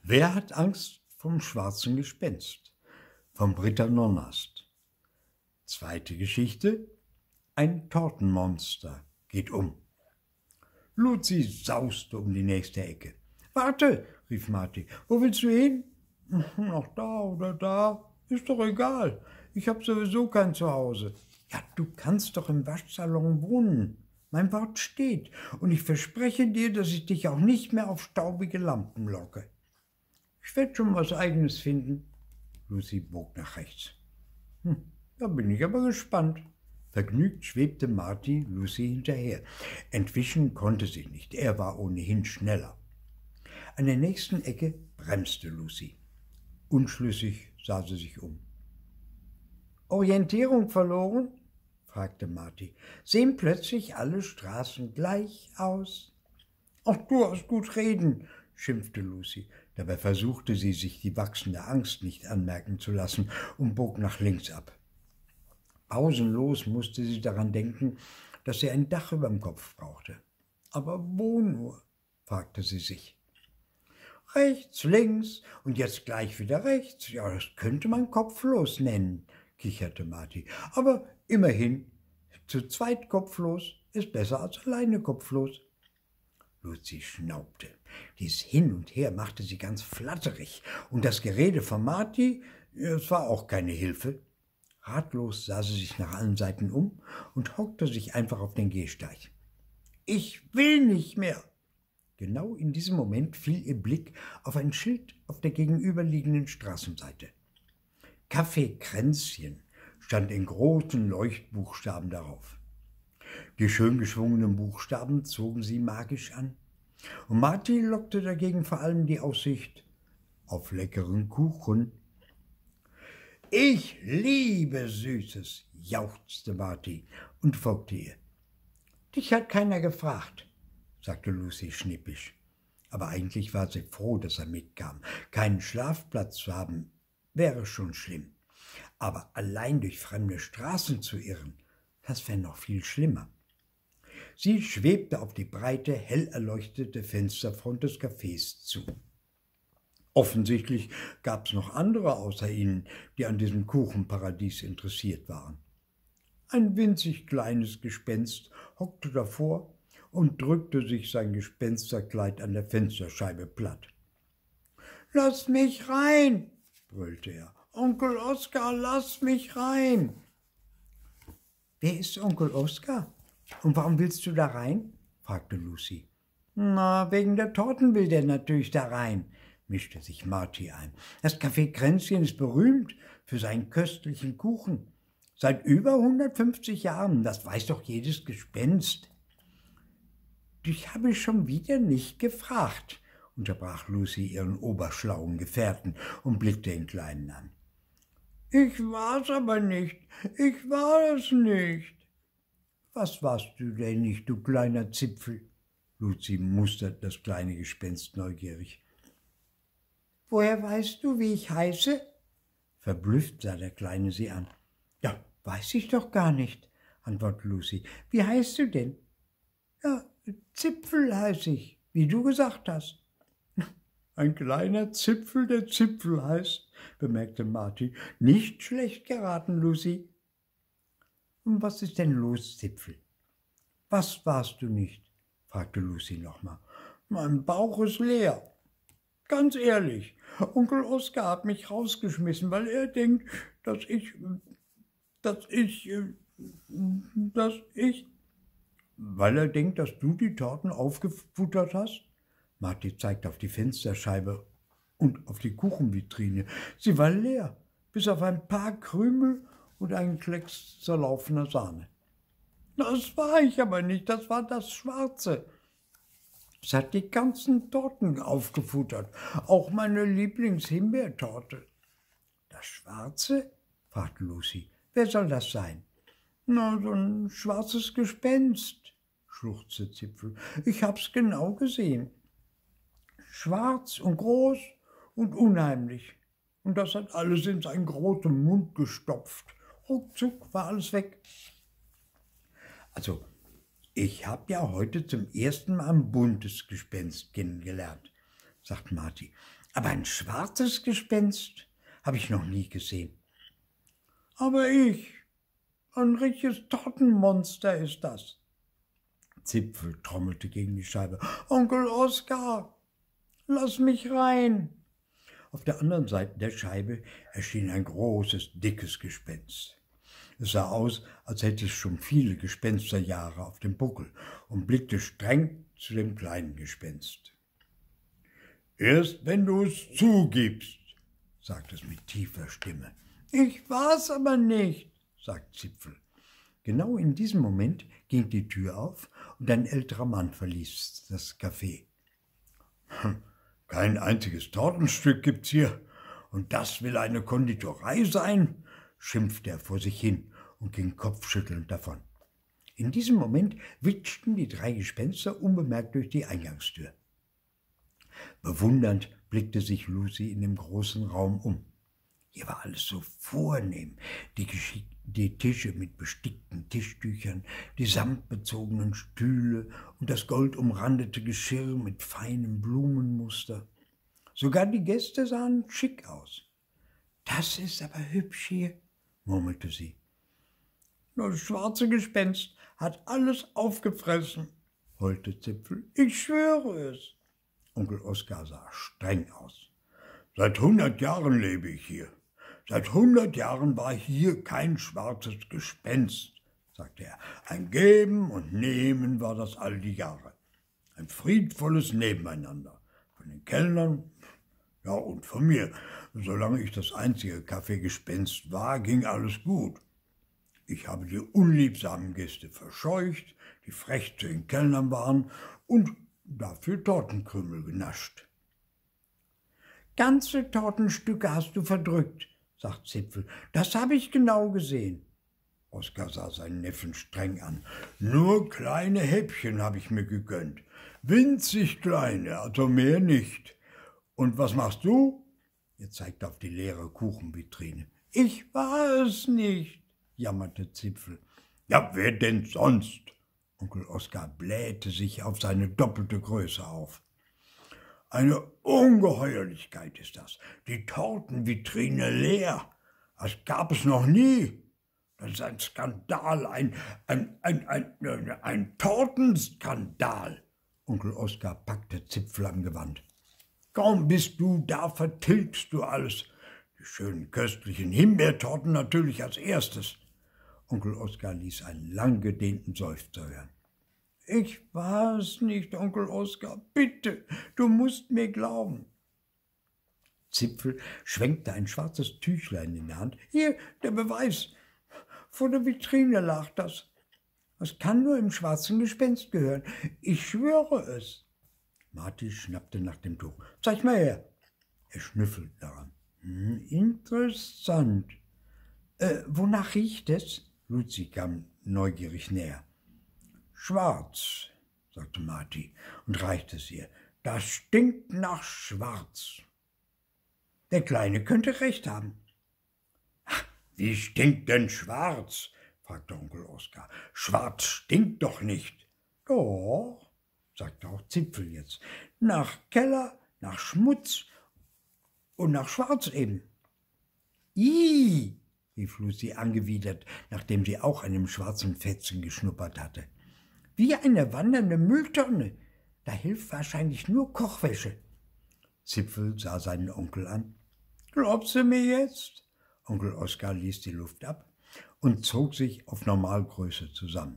Wer hat Angst vom schwarzen Gespenst? Von Britta Nonnast. Zweite Geschichte. Ein Tortenmonster geht um. Luzi sauste um die nächste Ecke. »Warte«, rief Marti, »wo willst du hin?« »Nach da oder da, ist doch egal. Ich habe sowieso kein Zuhause.« »Ja, du kannst doch im Waschsalon wohnen. Mein Wort steht. Und ich verspreche dir, dass ich dich auch nicht mehr auf staubige Lampen locke.« »Ich werde schon was Eigenes finden.« Luzi bog nach rechts. Da bin ich aber gespannt.« Vergnügt schwebte Marti Lucy hinterher. Entwischen konnte sie nicht, er war ohnehin schneller. An der nächsten Ecke bremste Lucy. Unschlüssig sah sie sich um. »Orientierung verloren?« fragte Marti. »Sehen plötzlich alle Straßen gleich aus?« »Ach, du hast gut reden«, schimpfte Lucy. Dabei versuchte sie, sich die wachsende Angst nicht anmerken zu lassen und bog nach links ab. Pausenlos musste sie daran denken, dass sie ein Dach über dem Kopf brauchte. Aber wo nur? Fragte sie sich. Rechts, links und jetzt gleich wieder rechts. Ja, das könnte man kopflos nennen, kicherte Marti. Aber immerhin, zu zweit kopflos ist besser als alleine kopflos. Luzi schnaubte. Dies Hin und Her machte sie ganz flatterig. Und das Gerede von Marti, es war auch keine Hilfe. Ratlos sah sie sich nach allen Seiten um und hockte sich einfach auf den Gehsteig. »Ich will nicht mehr!« Genau in diesem Moment fiel ihr Blick auf ein Schild auf der gegenüberliegenden Straßenseite. »Café Kränzchen« stand in großen Leuchtbuchstaben darauf. Die schön geschwungenen Buchstaben zogen sie magisch an. Und Marti lockte dagegen vor allem die Aussicht auf leckeren Kuchen. »Ich liebe Süßes«, jauchzte Marti und folgte ihr. »Dich hat keiner gefragt«, sagte Lucy schnippisch. Aber eigentlich war sie froh, dass er mitkam. Keinen Schlafplatz zu haben, wäre schon schlimm. Aber allein durch fremde Straßen zu irren, das wäre noch viel schlimmer. Sie schwebte auf die breite, hell erleuchtete Fensterfront des Cafés zu. Offensichtlich gab es noch andere außer ihnen, die an diesem Kuchenparadies interessiert waren. Ein winzig kleines Gespenst hockte davor und drückte sich sein Gespensterkleid an der Fensterscheibe platt. »Lass mich rein«, brüllte er. »Onkel Oskar, lass mich rein!« »Wer ist Onkel Oskar? Und warum willst du da rein?« fragte Lucy. »Na, wegen der Torten will der natürlich da rein«, mischte sich Marti ein. »Das Café Kränzchen ist berühmt für seinen köstlichen Kuchen. Seit über 150 Jahren, das weiß doch jedes Gespenst.« »Dich habe ich schon wieder nicht gefragt«, unterbrach Lucy ihren oberschlauen Gefährten und blickte den Kleinen an. »Ich war's aber nicht, ich war es nicht.« »Was warst du denn nicht, du kleiner Zipfel?« Lucy musterte das kleine Gespenst neugierig. »Woher weißt du, wie ich heiße?« Verblüfft sah der Kleine sie an. »Ja, weiß ich doch gar nicht«, antwortete Lucy. »Wie heißt du denn?« »Ja, Zipfel heiße ich, wie du gesagt hast.« »Ein kleiner Zipfel, der Zipfel heißt«, bemerkte Marti. »Nicht schlecht geraten, Lucy.« »Und was ist denn los, Zipfel?« »Was warst du nicht?« fragte Lucy nochmal. »Mein Bauch ist leer. Ganz ehrlich, Onkel Oskar hat mich rausgeschmissen, weil er denkt, dass ich... »Weil er denkt, dass du die Torten aufgefuttert hast?« Marti zeigte auf die Fensterscheibe und auf die Kuchenvitrine. Sie war leer, bis auf ein paar Krümel und einen Klecks zerlaufener Sahne. »Das war ich aber nicht, das war das Schwarze. Es hat die ganzen Torten aufgefuttert, auch meine Lieblingshimbeertorte.« »Das Schwarze?« fragte Lucy. »Wer soll das sein?« »Na, so ein schwarzes Gespenst«, schluchzte Zipfel. »Ich hab's genau gesehen. Schwarz und groß und unheimlich. Und das hat alles in seinen großen Mund gestopft. Ruckzuck war alles weg.« »Also, ich habe ja heute zum ersten Mal ein buntes Gespenst kennengelernt«, sagt Marti. Aber ein schwarzes Gespenst habe ich noch nie gesehen. Aber ich, ein richtiges Tortenmonster ist das. Zipfel trommelte gegen die Scheibe. Onkel Oskar, lass mich rein. Auf der anderen Seite der Scheibe erschien ein großes, dickes Gespenst. Es sah aus, als hätte es schon viele Gespensterjahre auf dem Buckel und blickte streng zu dem kleinen Gespenst. »Erst wenn du es zugibst«, sagte es mit tiefer Stimme. »Ich war's aber nicht«, sagte Zipfel. Genau in diesem Moment ging die Tür auf und ein älterer Mann verließ das Café. »Kein einziges Tortenstück gibt's hier, und das will eine Konditorei sein?«, schimpfte er vor sich hin und ging kopfschüttelnd davon. In diesem Moment witschten die 3 Gespenster unbemerkt durch die Eingangstür. Bewundernd blickte sich Lucy in dem großen Raum um. Hier war alles so vornehm, die Tische mit bestickten Tischtüchern, die samtbezogenen Stühle und das goldumrandete Geschirr mit feinem Blumenmuster. Sogar die Gäste sahen schick aus. »Das ist aber hübsch hier«, murmelte sie. »Das schwarze Gespenst hat alles aufgefressen«, heulte Zipfel. »Ich schwöre es.« Onkel Oskar sah streng aus. »Seit 100 Jahren lebe ich hier. Seit 100 Jahren war hier kein schwarzes Gespenst«, sagte er. »Ein Geben und Nehmen war das all die Jahre. Ein friedvolles Nebeneinander. Von den Kellnern, ja, und von mir. Solange ich das einzige Kaffeegespenst war, ging alles gut. Ich habe die unliebsamen Gäste verscheucht, die frech zu den Kellnern waren und dafür Tortenkrümel genascht.« »Ganze Tortenstücke hast du verdrückt«, sagt Zipfel. »Das habe ich genau gesehen.« Oskar sah seinen Neffen streng an. »Nur kleine Häppchen habe ich mir gegönnt. Winzig kleine, also mehr nicht. Und was machst du?« Er zeigte auf die leere Kuchenvitrine. »Ich war es nicht«, jammerte Zipfel. »Ja, wer denn sonst?« Onkel Oskar blähte sich auf seine doppelte Größe auf. »Eine Ungeheuerlichkeit ist das. Die Tortenvitrine leer. Das gab es noch nie. Das ist ein Skandal, ein Tortenskandal.« Onkel Oskar packte Zipfel am Gewand. »Kaum bist du da, vertilgst du alles. Die schönen köstlichen Himbeertorten natürlich als erstes.« Onkel Oskar ließ einen lang gedehnten Seufzer hören. »Ich war es nicht, Onkel Oskar. Bitte, du musst mir glauben.« Zipfel schwenkte ein schwarzes Tüchlein in der Hand. »Hier, der Beweis. Vor der Vitrine lag das. Das kann nur im schwarzen Gespenst gehören. Ich schwöre es.« Marty schnappte nach dem Tuch. »Zeig mal her.« Er schnüffelte daran. »Interessant. Wonach riecht es?« Lucy kam neugierig näher. »Schwarz«, sagte Marty und reichte es ihr. »Das stinkt nach Schwarz.« Der Kleine könnte recht haben. »Ach, wie stinkt denn Schwarz?« fragte Onkel Oskar. »Schwarz stinkt doch nicht.« »Doch«, sagte auch Zipfel jetzt. »Nach Keller, nach Schmutz und nach Schwarz eben.« »Ih«, rief Lucy angewidert, nachdem sie auch an dem schwarzen Fetzen geschnuppert hatte. »Wie eine wandernde Mülltonne. Da hilft wahrscheinlich nur Kochwäsche.« Zipfel sah seinen Onkel an. »Glaubst du mir jetzt?« Onkel Oskar ließ die Luft ab und zog sich auf Normalgröße zusammen.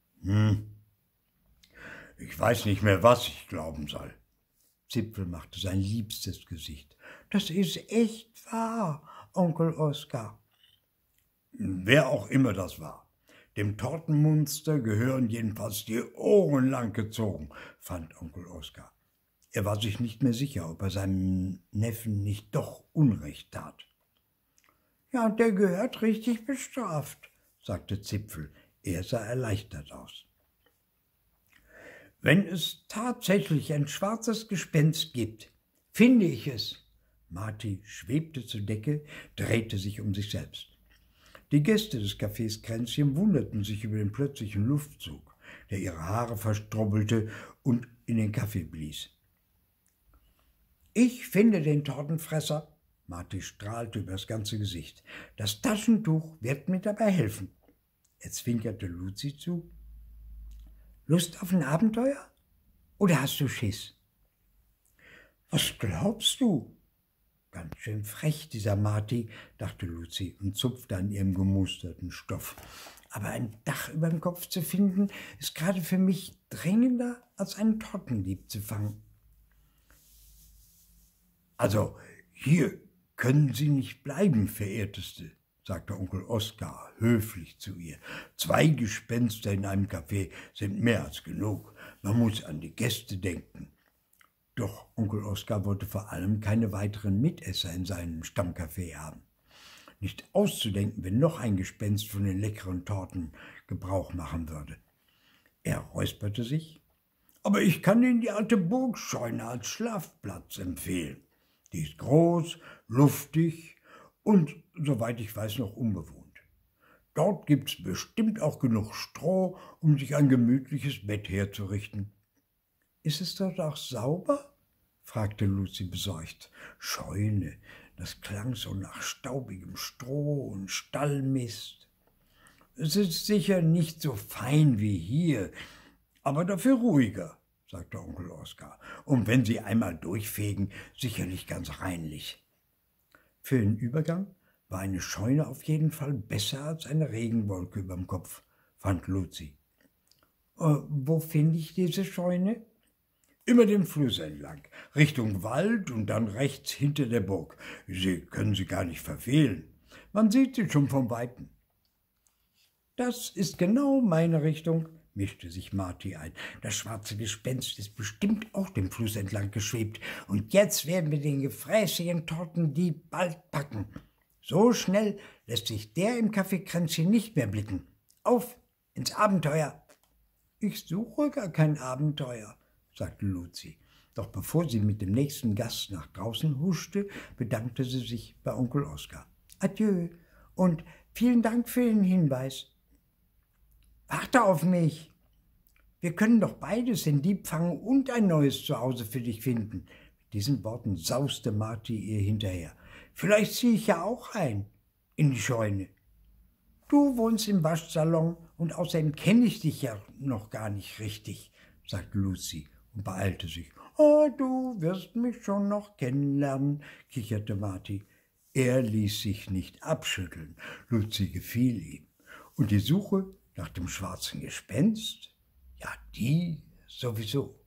Ich weiß nicht mehr, was ich glauben soll.« Zipfel machte sein liebstes Gesicht. »Das ist echt wahr, Onkel Oskar.« »Wer auch immer das war. Dem Tortenmonster gehören jedenfalls die Ohren lang gezogen«, fand Onkel Oskar. Er war sich nicht mehr sicher, ob er seinem Neffen nicht doch Unrecht tat. »Ja, der gehört richtig bestraft«, sagte Zipfel. Er sah erleichtert aus. »Wenn es tatsächlich ein schwarzes Gespenst gibt, finde ich es.« Marty schwebte zur Decke, drehte sich um sich selbst. Die Gäste des Cafés Kränzchen wunderten sich über den plötzlichen Luftzug, der ihre Haare verstrobbelte und in den Kaffee blies. Ich finde den Tortenfresser. Marty strahlte über das ganze Gesicht. Das Taschentuch wird mir dabei helfen. Er zwinkerte Luzi zu. Lust auf ein Abenteuer? Oder hast du Schiss? Was glaubst du? Ganz schön frech, dieser Marty, dachte Luzi und zupfte an ihrem gemusterten Stoff. Aber ein Dach über dem Kopf zu finden, ist gerade für mich dringender, als einen Tortendieb zu fangen. Also, hier können Sie nicht bleiben, Verehrteste, sagte Onkel Oskar höflich zu ihr. 2 Gespenster in einem Café sind mehr als genug. Man muss an die Gäste denken. Doch Onkel Oskar wollte vor allem keine weiteren Mitesser in seinem Stammcafé haben. Nicht auszudenken, wenn noch ein Gespenst von den leckeren Torten Gebrauch machen würde. Er räusperte sich. Aber ich kann Ihnen die alte Burgscheune als Schlafplatz empfehlen. Die ist groß, luftig und, soweit ich weiß, noch unbewohnt. Dort gibt's bestimmt auch genug Stroh, um sich ein gemütliches Bett herzurichten. »Ist es dort auch sauber?« fragte Luzi besorgt. »Scheune, das klang so nach staubigem Stroh und Stallmist. Es ist sicher nicht so fein wie hier, aber dafür ruhiger«, sagte Onkel Oskar. »Und wenn Sie einmal durchfegen, sicherlich ganz reinlich.« Für den Übergang war eine Scheune auf jeden Fall besser als eine Regenwolke überm Kopf, fand Luzi. »Wo finde ich diese Scheune?« »Immer den Fluss entlang, Richtung Wald und dann rechts hinter der Burg. Sie können sie gar nicht verfehlen. Man sieht sie schon von Weitem.« »Das ist genau meine Richtung«, mischte sich Marty ein. »Das schwarze Gespenst ist bestimmt auch den Fluss entlang geschwebt. Und jetzt werden wir den gefräßigen Tortendieb bald packen. So schnell lässt sich der im Kaffeekränzchen nicht mehr blicken. Auf, ins Abenteuer!« »Ich suche gar kein Abenteuer«, sagte Luzi. Doch bevor sie mit dem nächsten Gast nach draußen huschte, bedankte sie sich bei Onkel Oskar. »Adieu und vielen Dank für den Hinweis.« »Warte auf mich! Wir können doch beides, den Dieb fangen und ein neues Zuhause für dich finden.« Mit diesen Worten sauste Marty ihr hinterher. »Vielleicht ziehe ich ja auch ein in die Scheune. Du wohnst im Waschsalon und außerdem kenne ich dich ja noch gar nicht richtig«, sagte Luzi und beeilte sich. »Oh, du wirst mich schon noch kennenlernen«, kicherte Marty. Er ließ sich nicht abschütteln. Luzi gefiel ihm. Und die Suche nach dem schwarzen Gespenst? Ja, die sowieso.